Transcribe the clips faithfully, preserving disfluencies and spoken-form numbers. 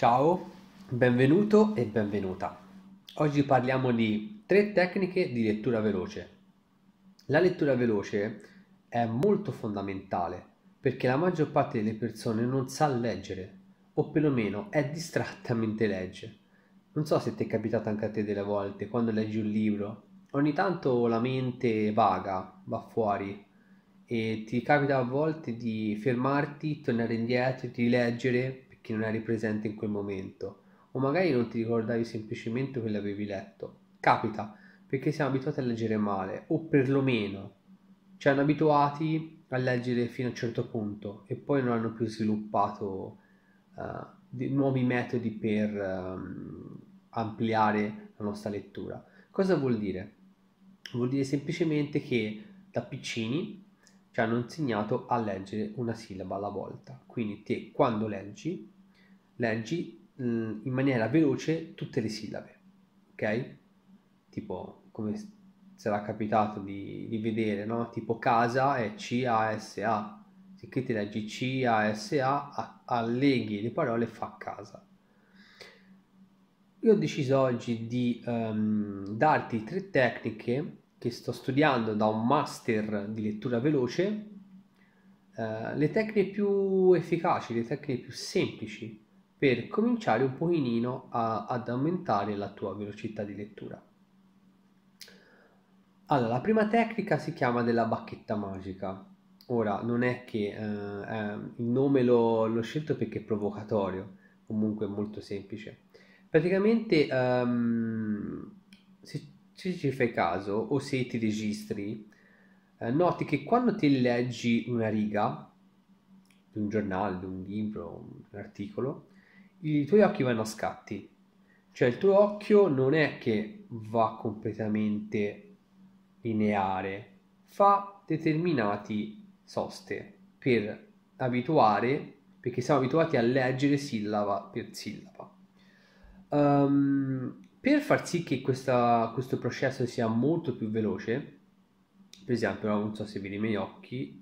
Ciao, benvenuto e benvenuta. Oggi parliamo di tre tecniche di lettura veloce. La lettura veloce è molto fondamentale perché la maggior parte delle persone non sa leggere o perlomeno è distratta mentre legge. Non so se ti è capitato anche a te delle volte quando leggi un libro, ogni tanto la mente vaga, va fuori e ti capita a volte di fermarti, tornare indietro, di leggere perché non eri presente in quel momento o magari non ti ricordavi semplicemente quello che avevi letto. Capita perché siamo abituati a leggere male o perlomeno ci hanno abituati a leggere fino a un certo punto e poi non hanno più sviluppato eh, di- nuovi metodi per ehm, ampliare la nostra lettura. Cosa vuol dire? Vuol dire semplicemente che da piccini ci hanno insegnato a leggere una sillaba alla volta. Quindi te quando leggi, leggi mh, in maniera veloce tutte le sillabe, ok? Tipo come s- sarà capitato di, di vedere, no? Tipo casa è C A S A. Sicché ti leggi C A S A, a- alleghi le parole fa casa. Io ho deciso oggi di ehm, darti tre tecniche che sto studiando da un master di lettura veloce, eh, le tecniche più efficaci, le tecniche più semplici per cominciare un pochino a- ad aumentare la tua velocità di lettura. Allora, la prima tecnica si chiama della bacchetta magica. Ora, non è che eh, eh, il nome l'ho, l'ho scelto perché è provocatorio, comunque è molto semplice. Praticamente, ehm, se, se ci fai caso o se ti registri, eh, noti che quando ti leggi una riga di un giornale, di un libro, un articolo, i tuoi occhi vanno a scatti. Cioè il tuo occhio non è che va completamente lineare, fa determinati soste per abituare, perché siamo abituati a leggere sillaba per sillaba. Ehm, per far sì che questa- questo processo sia molto più veloce, per esempio, non so se vedi i miei occhi,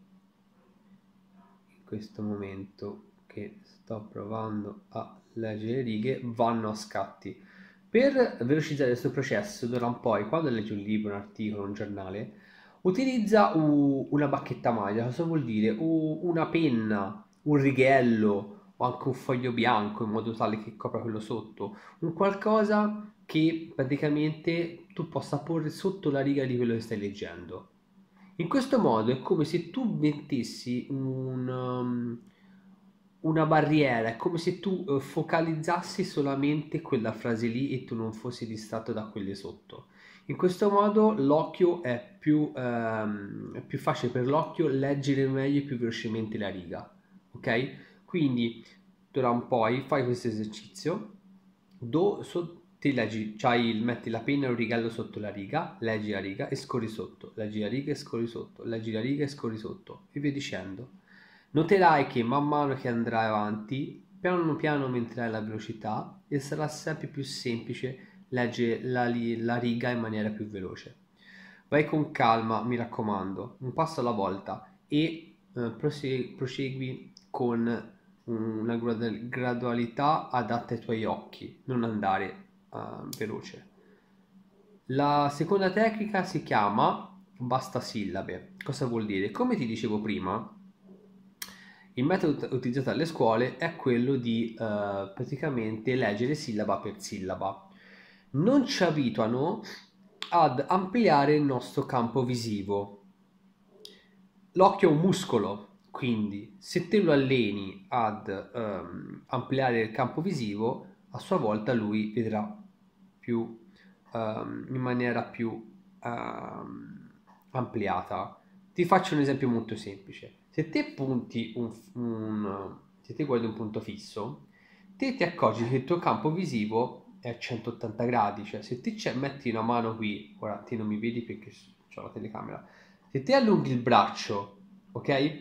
in questo momento che sto provando a leggere le righe, vanno a scatti. Per velocizzare questo processo, d'ora in poi, quando leggi un libro, un articolo, un giornale, utilizza u- una bacchetta magica. Cosa vuol dire? U- una penna, un righello o anche un foglio bianco in modo tale che copra quello sotto, un qualcosa che praticamente tu possa porre sotto la riga di quello che stai leggendo. In questo modo è come se tu mettessi un, um, una barriera, è come se tu eh, focalizzassi solamente quella frase lì e tu non fossi distratto da quelle sotto. In questo modo l'occhio è più, ehm, è più facile per l'occhio leggere meglio e più velocemente la riga, ok? Quindi d'ora in poi fai questo esercizio, do, so- ti leggi, c'hai il, metti la penna e un righello sotto la riga, leggi la riga e scorri sotto, leggi la riga e scorri sotto, leggi la riga e scorri sotto e via dicendo. Noterai che man mano che andrai avanti, piano piano aumenterai la velocità e sarà sempre più semplice leggere la, li- la riga in maniera più veloce. Vai con calma, mi raccomando, un passo alla volta e eh, prose- prosegui con una gradu- gradualità adatta ai tuoi occhi, non andare eh, veloce. La seconda tecnica si chiama basta sillabe. Cosa vuol dire? Come ti dicevo prima, il metodo ut- utilizzato alle scuole è quello di eh, praticamente leggere sillaba per sillaba. Non ci abituano ad ampliare il nostro campo visivo. L'occhio è un muscolo, quindi se te lo alleni ad ehm, ampliare il campo visivo, a sua volta lui vedrà più ehm, in maniera più ehm, ampliata. Ti faccio un esempio molto semplice. Se te punti un, un- se te guardi un punto fisso, te ti accorgi che il tuo campo visivo è a centottanta gradi, cioè se te ci metti una mano qui, ora te non mi vedi perché ho la telecamera, se te allunghi il braccio, ok?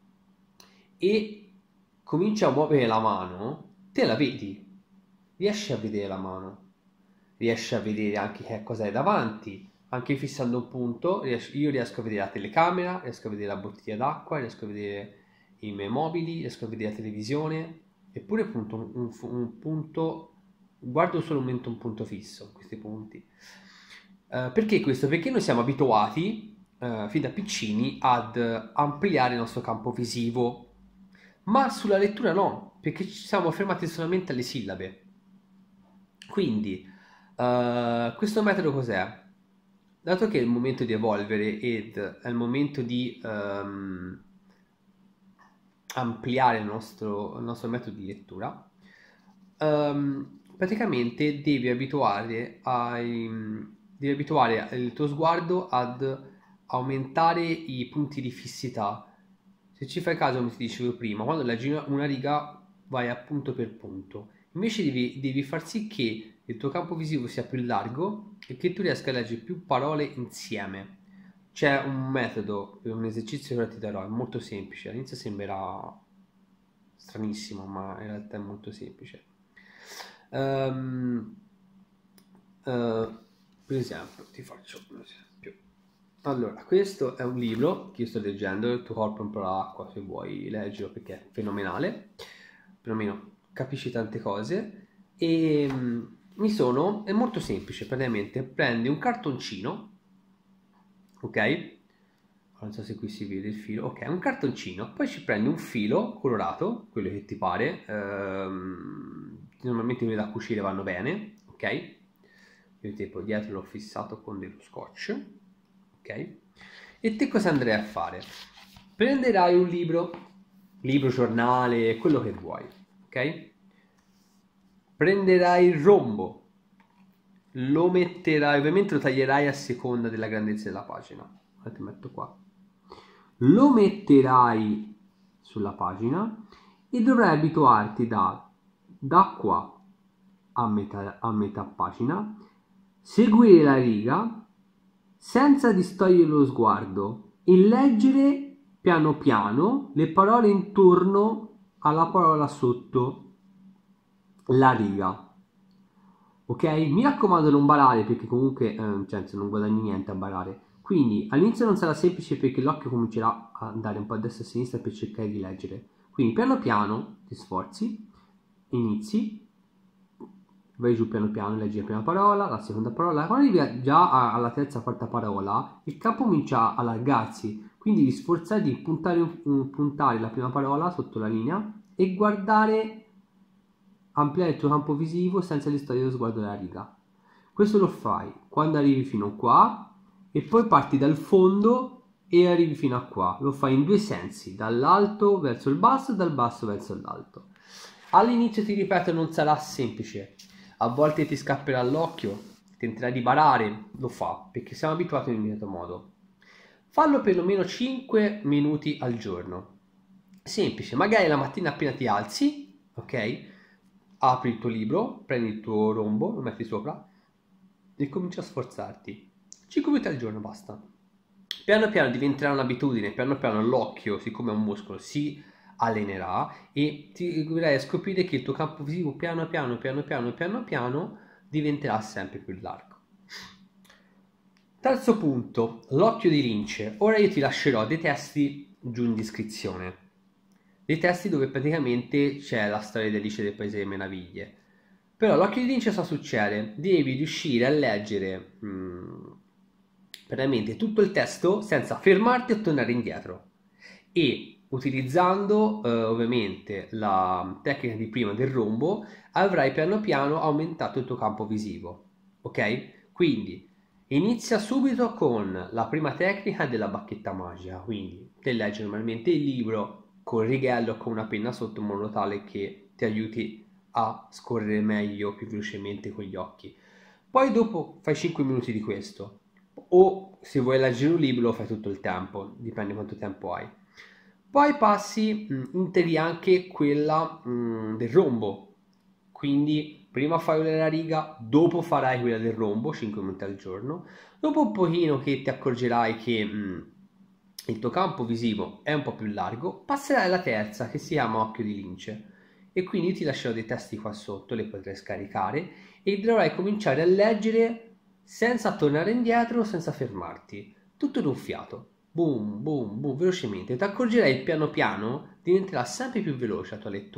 E cominci a muovere la mano, te la vedi, riesci a vedere la mano, riesci a vedere anche che cosa hai davanti, anche fissando un punto, riesco- io riesco a vedere la telecamera, riesco a vedere la bottiglia d'acqua, riesco a vedere i miei mobili, riesco a vedere la televisione, eppure punto un, un, un punto, guardo solamente un punto fisso, questi punti. Uh, perché questo? Perché noi siamo abituati, uh, fin da piccini, ad ampliare il nostro campo visivo, ma sulla lettura no, perché ci siamo fermati solamente alle sillabe. Quindi, uh, questo metodo cos'è? Dato che è il momento di evolvere ed è il momento di um, ampliare il nostro, il nostro metodo di lettura, um, praticamente devi abituare, ai, devi abituare il tuo sguardo ad aumentare i punti di fissità. Se ci fai caso, come ti dicevo prima, quando leggi una riga vai a punto per punto. Invece devi, devi far sì che il tuo campo visivo sia più largo e che tu riesca a leggere più parole insieme. C'è un metodo, un esercizio che ora ti darò, è molto semplice. All'inizio sembrerà stranissimo, ma in realtà è molto semplice. Um, uh, per esempio, ti faccio un esempio. Allora, questo è un libro che io sto leggendo, Il tuo corpo è un po' l'acqua, se vuoi leggerlo perché è fenomenale, perlomeno capisci tante cose, e um, mi sono, è molto semplice, praticamente prendi un cartoncino, ok? Non so se qui si vede il filo, ok, un cartoncino, poi ci prendi un filo colorato, quello che ti pare, ehm, normalmente quelli da cucire vanno bene, ok? Io tipo dietro l'ho fissato con dello scotch, ok? E te cosa andrai a fare? Prenderai un libro, libro, giornale, quello che vuoi, ok? Prenderai il rombo, lo metterai, ovviamente lo taglierai a seconda della grandezza della pagina, ti metto qua. Lo metterai sulla pagina e dovrai abituarti da, da qua a metà, a metà pagina, seguire la riga senza distogliere lo sguardo e leggere piano piano le parole intorno alla parola sotto la riga. Ok? Mi raccomando non barare perché comunque eh, cioè, non guadagni niente a barare. Quindi all'inizio non sarà semplice perché l'occhio comincerà a andare un po' a destra e a sinistra per cercare di leggere. Quindi piano piano ti sforzi, inizi, vai giù piano piano, leggi la prima parola, la seconda parola. Quando arrivi già alla terza, quarta parola, il campo comincia a allargarsi. Quindi vi sforzate di puntare, puntare la prima parola sotto la linea e guardare, ampliare il tuo campo visivo senza distogliere lo sguardo dalla riga. Questo lo fai quando arrivi fino qua e poi parti dal fondo e arrivi fino a qua. Lo fai in due sensi, dall'alto verso il basso e dal basso verso l'alto. All'inizio, ti ripeto, non sarà semplice. A volte ti scapperà l'occhio, tenterai di barare, lo fa, perché siamo abituati in un certo modo. Fallo per almeno cinque minuti al giorno. Semplice, magari la mattina appena ti alzi, ok? Apri il tuo libro, prendi il tuo rombo, lo metti sopra e cominci a sforzarti. cinque minuti al giorno basta. Piano piano diventerà un'abitudine, piano piano l'occhio, siccome è un muscolo, si allenerà e ti dovrai scoprire che il tuo campo visivo piano piano, piano piano, piano piano diventerà sempre più largo. Terzo punto, l'occhio di lince. Ora io ti lascerò dei testi giù in descrizione. Dei testi dove praticamente c'è la storia di Alice del Paese delle Meraviglie. Però l'occhio di lince cosa succede? Devi riuscire a leggere mh, veramente tutto il testo senza fermarti e tornare indietro. E utilizzando eh, ovviamente la tecnica di prima del rombo, avrai piano piano aumentato il tuo campo visivo. Ok? Quindi inizia subito con la prima tecnica della bacchetta magica. Quindi te leggi normalmente il libro con il righello o con una penna sotto in modo tale che ti aiuti a scorrere meglio, più velocemente con gli occhi. Poi dopo fai cinque minuti di questo, o se vuoi leggere un libro lo fai tutto il tempo, dipende quanto tempo hai. Poi passi, mh, integri anche quella mh, del rombo, quindi prima fai quella della riga, dopo farai quella del rombo, cinque minuti al giorno. Dopo un pochino che ti accorgerai che mh, il tuo campo visivo è un po' più largo, passerai alla terza che si chiama occhio di lince. E quindi ti lascerò dei testi qua sotto, li potrai scaricare e dovrai cominciare a leggere senza tornare indietro, senza fermarti, tutto d'un fiato. Boom, boom, boom, velocemente. Ti accorgerai piano piano, diventerà sempre più veloce la tua lettura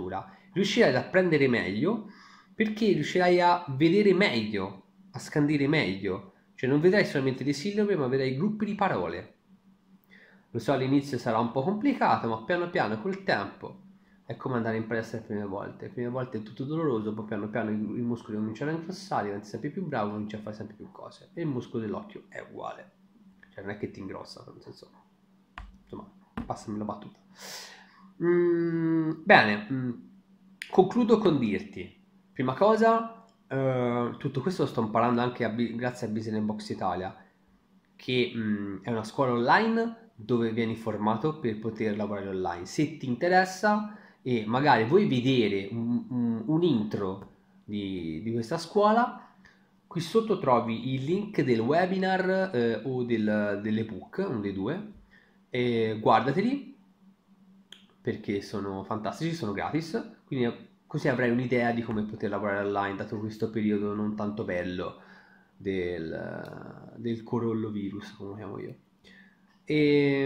riuscirai ad apprendere meglio, perché riuscirai a vedere meglio, a scandire meglio, cioè non vedrai solamente dei sillabi, ma vedrai gruppi di parole. Lo so, all'inizio sarà un po' complicato, ma piano piano col tempo è come andare in palestra le prime volte. Le prime volte è tutto doloroso, poi piano piano i, i muscoli cominciano a ingrossare, diventi sempre più bravo, cominci a fare sempre più cose. E il muscolo dell'occhio è uguale. Cioè non è che ti ingrossa, nel senso, insomma, passami la battuta. Mm, bene, mm, concludo con dirti, prima cosa, eh, tutto questo lo sto imparando anche a, grazie a Business Box Italia, che mm, è una scuola online dove vieni formato per poter lavorare online. Se ti interessa e magari vuoi vedere un, un, un intro di, di questa scuola, qui sotto trovi il link del webinar eh, o del, dell'ebook, uno dei due, e guardateli perché sono fantastici, sono gratis, quindi così avrai un'idea di come poter lavorare online dato questo periodo non tanto bello del, del coronavirus, come lo chiamo io. E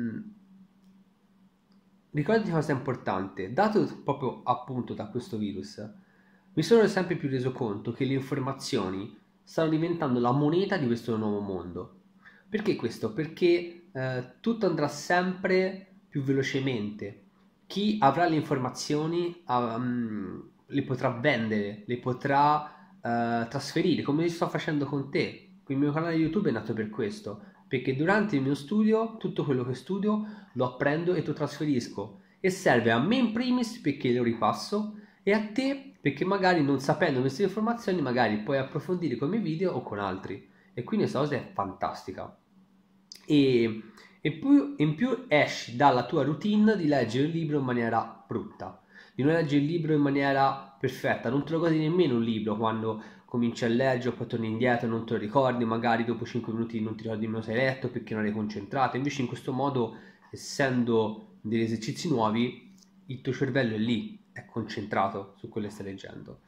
ricordati una cosa importante, dato proprio appunto da questo virus, mi sono sempre più reso conto che le informazioni stanno diventando la moneta di questo nuovo mondo. Perché questo? Perché eh, tutto andrà sempre più velocemente. Chi avrà le informazioni um, le potrà vendere, le potrà uh, trasferire, come sto facendo con te. Il mio canale YouTube è nato per questo, perché durante il mio studio tutto quello che studio lo apprendo e lo trasferisco e serve a me in primis perché lo ripasso e a te perché magari non sapendo queste informazioni magari puoi approfondire con i miei video o con altri e quindi questa cosa è fantastica e, e più, in più esci dalla tua routine di leggere il libro in maniera brutta, di non leggere il libro in maniera perfetta, non te lo godi nemmeno un libro quando cominci a leggere, poi torni indietro, non te lo ricordi, magari dopo cinque minuti non ti ricordi nemmeno se hai letto perché non eri concentrato. Invece in questo modo, essendo degli esercizi nuovi, il tuo cervello è lì, è concentrato su quello che stai leggendo.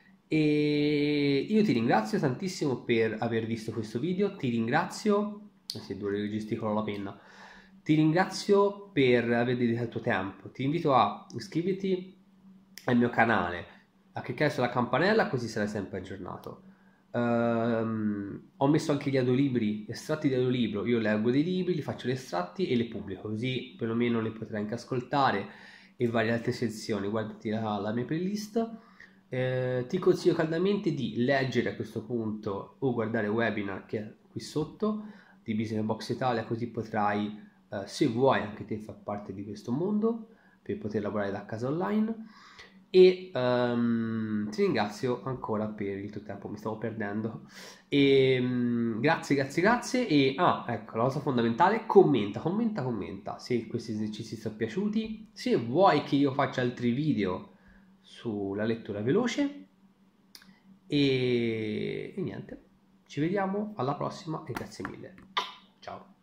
E io ti ringrazio tantissimo per aver visto questo video, ti ringrazio, se duro che gesticolo la penna, ti ringrazio per aver dedicato il tuo tempo, ti invito a iscriverti al mio canale, a cliccare sulla campanella così sarai sempre aggiornato. Um, ho messo anche gli audiolibri, estratti di audiolibro, io leggo dei libri, li faccio gli estratti e li pubblico, così perlomeno li potrai anche ascoltare e varie altre sezioni, guardati la, la mia playlist. Eh, ti consiglio caldamente di leggere a questo punto o guardare il webinar che è qui sotto di Business Box Italia, così potrai, eh, se vuoi, anche te far parte di questo mondo per poter lavorare da casa online. E um, ti ringrazio ancora per il tuo tempo, mi stavo perdendo. E, um, grazie, grazie, grazie. E ah, ecco, la cosa fondamentale: commenta, commenta, commenta se questi esercizi ti sono piaciuti. Se vuoi che io faccia altri video sulla lettura veloce. E, e niente, ci vediamo alla prossima e grazie mille. Ciao.